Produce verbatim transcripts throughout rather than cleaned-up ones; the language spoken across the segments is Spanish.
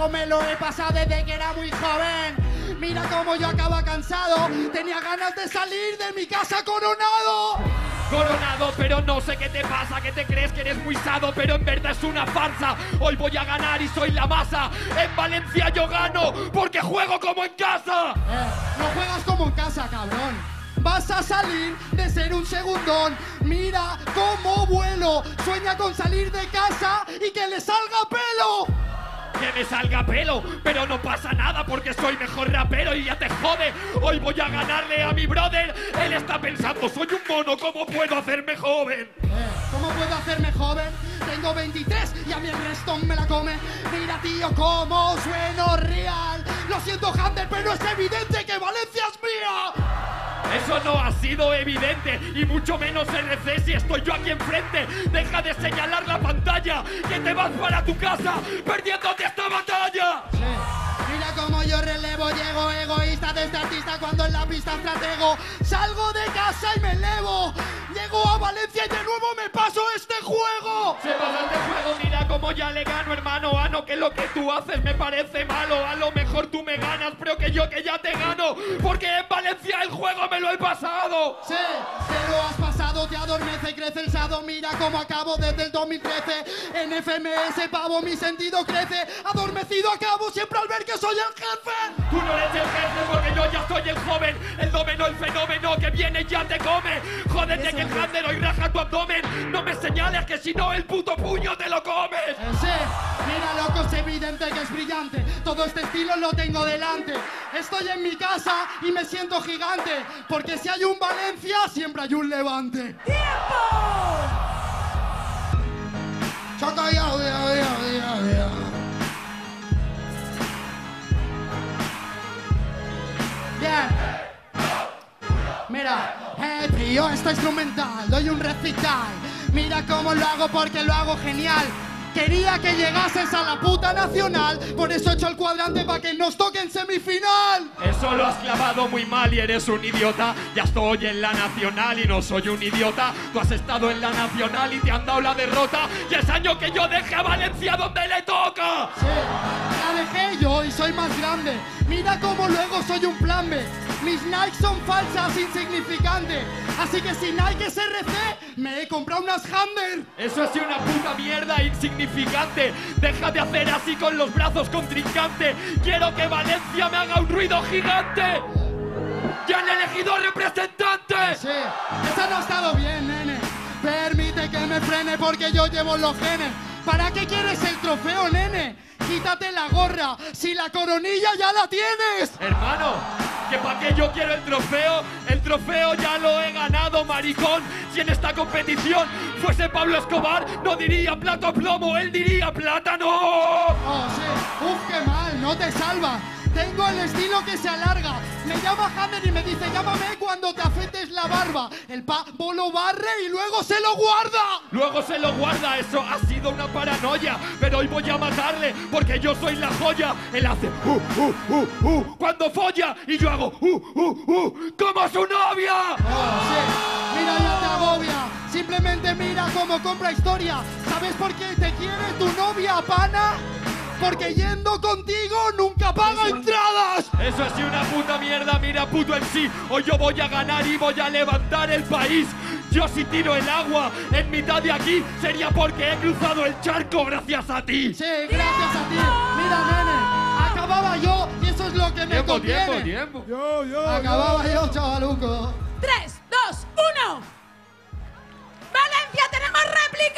juego me lo he pasado desde que era muy joven. Mira cómo yo acaba cansado. Tenía ganas de salir de mi casa coronado. Coronado, pero no sé qué te pasa, que te crees que eres muy sado, pero en verdad es una farsa. Hoy voy a ganar y soy la masa. En Valencia yo gano porque juego como en casa. Eh, no juegas como en casa, cabrón. Vas a salir de ser un segundón. Mira cómo vuelo. Sueña con salir de casa y que le salga pelo. Que me salga pelo, pero no pasa nada porque soy mejor rapero y ya te jode. Hoy voy a ganarle a mi brother. Él está pensando, soy un mono, ¿cómo puedo hacerme joven? Eh, ¿Cómo puedo hacerme joven? Tengo veintitrés y a mí el resto me la come. Mira, tío, cómo sueno real. Lo siento, Hunter, pero es evidente que Valencia es mía. Eso no ha sido evidente, y mucho menos R C si estoy yo aquí enfrente. Deja de señalar la pantalla, que te vas para tu casa perdiéndote esta batalla. Sí. Mira cómo yo relevo, llego egoísta de este artista cuando en la pista estratego. Salgo de casa y me elevo. Llego a Valencia y de nuevo me paso este juego. Se pasa este juego, mira cómo ya le gano, hermano. Ah, no, que lo que tú haces me parece malo. A lo mejor tú me ganas, pero que yo que ya te gano, porque en Valencia el juego me lo he pasado. Sí, te lo has pasado, te adormece y crece el sado. Mira cómo acabo desde el dos mil trece. En F M S, pavo, mi sentido crece. Adormecido acabo siempre al ver que soy el jefe. Tú no eres el jefe porque yo ya soy el joven. El domeno, el fenómeno que viene y ya te come. Jódete que el Hunter hoy raja tu abdomen. No me señales que si no el puto puño te lo comes. Eh, sí, mira loco, es evidente que es brillante. Todo este estilo lo tengo delante. Estoy en mi casa y me siento gigante. Porque si hay un Valencia, siempre hay un Levante. ¡Tiempo! Choco, yo, yo, yo, yo, yo. Bien. Mira, eh, tío, esto es instrumental, doy un recital. Mira cómo lo hago porque lo hago genial. Quería que llegases a la puta nacional, por eso he hecho el cuadrante para que nos toque en semifinal. Eso lo has clavado muy mal y eres un idiota. Ya estoy en la nacional y no soy un idiota. Tú has estado en la nacional y te han dado la derrota. Y es año que yo deje a Valencia donde le toca. Sí, la dejé yo y soy más grande. Mira cómo luego soy un plan B. Mis Nike son falsas, insignificantes. Así que si Nike es R C, me he comprado unas Hunter. Eso es una puta mierda insignificante. Deja de hacer así con los brazos, contrincante. Quiero que Valencia me haga un ruido gigante. ¡Ya han elegido representante! Sí, esa no ha estado bien, nene. Permite que me frene porque yo llevo los genes. ¿Para qué quieres el trofeo, nene? Quítate la gorra, si la coronilla ya la tienes. Hermano, que para qué yo quiero el trofeo. El trofeo ya lo he ganado, maricón. Si en esta competición fuese Pablo Escobar, no diría plato a plomo, él diría plátano. Oh, sí, uf, qué mal, no te salva. Tengo el estilo que se alarga. Me llama Hunter y me dice, llámame cuando te afetes la barba. El pavo lo barre y luego se lo guarda. Luego se lo guarda, eso ha sido una paranoia. Pero hoy voy a matarle porque yo soy la joya. Él hace uh, uh, uh, uh cuando folla y yo hago uh, uh, uh como su novia. Oh, sí, mira, ya te agobia. Simplemente mira cómo compra historia. ¿Sabes por qué te quiere tu novia, pana? Porque yendo contigo nunca paga entradas. Eso es una puta mierda, mira puto en sí. Hoy yo voy a ganar y voy a levantar el país. Yo si tiro el agua en mitad de aquí sería porque he cruzado el charco gracias a ti. Sí, gracias a ti. Mira, nene, acababa yo y eso es lo que me tiempo, conviene. tiempo, tiempo. Yo, yo, Acababa yo. yo, chavaluco. Tres, dos, uno. ¡Valencia, tenemos réplica!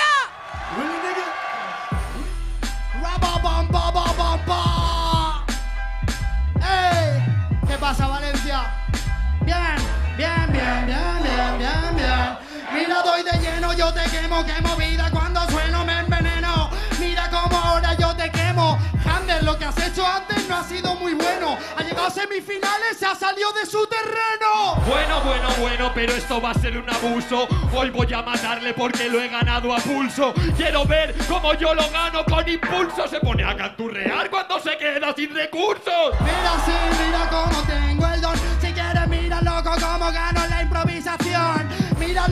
¡Ey! ¿Qué pasa, Valencia? Bien, bien, bien, bien, bien, bien, bien. Mira, doy de lleno, yo te quemo, quemo vida cuando sueno me enveneno. Mira cómo ahora yo te quemo. Hunter, lo que has hecho antes no ha sido muy bueno. Ha llegado a semifinales, se ha salido de su terreno. Bueno, bueno, bueno, pero esto va a ser un abuso. Hoy voy a matarle porque lo he ganado a pulso. Quiero ver cómo yo lo gano con impulso. Se pone a canturrear cuando se queda sin recursos. Mira, sí, mira cómo tengo el don. Si quieres, mira, loco, cómo gano la improvisación. Mira,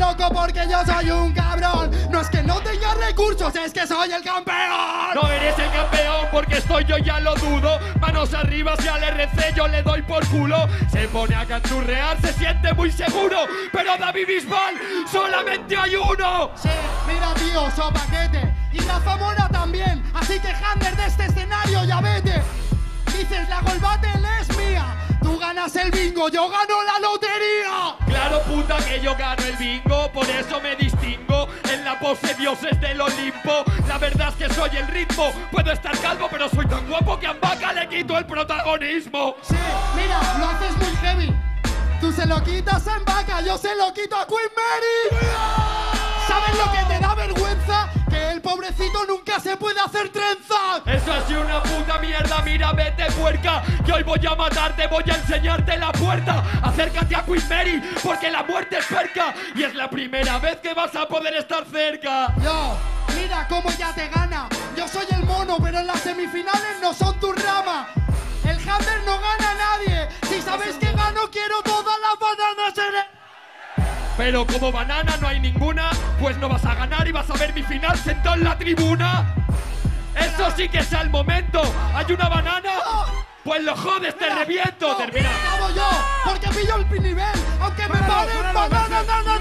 loco porque yo soy un cabrón. No es que no tenga recursos, es que soy el campeón. No eres el campeón porque estoy yo, ya lo dudo. Manos arriba si al R C yo le doy por culo. Se pone a canturrear, se siente muy seguro. Pero David Bisbal solamente hay uno. Sí, mira tío, sopaquete. Y la Zamora también. Así que Hander de este escenario ya vete. Dices la Gold Battle es mía. Tú ganas el bingo, yo gano la lotería. Claro puta que yo gano el bingo, por eso me distingo. En la pose dioses del Olimpo. La verdad es que soy el ritmo. Puedo estar calvo pero soy tan guapo que a Vaca le quito el protagonismo. Sí, mira, lo haces muy heavy. Tú se lo quitas a Vaca, yo se lo quito a Queen Mary. ¿Sabes lo que te da vergüenza? Que el pobrecito nunca se puede hacer trenza. Eso ha sido una puta mierda, mira, vete puerca. Que hoy voy a matarte, voy a enseñarte la puerta. Acércate a Queen Mary, porque la muerte es cerca. Y es la primera vez que vas a poder estar cerca. Yo, mira cómo ya te gana. Yo soy el mono, pero en las semifinales no son tu rama. El Hander no gana a nadie. Si sabes que gano, quiero todas las bananas en el... Pero como banana no hay ninguna, pues no vas a ganar y vas a ver mi final sentado en la tribuna. Eso sí que es el momento. ¿Hay una banana? Pues lo jodes, te reviento. No, Termina. acabo yo, porque pillo el nivel. Aunque me paren bananas,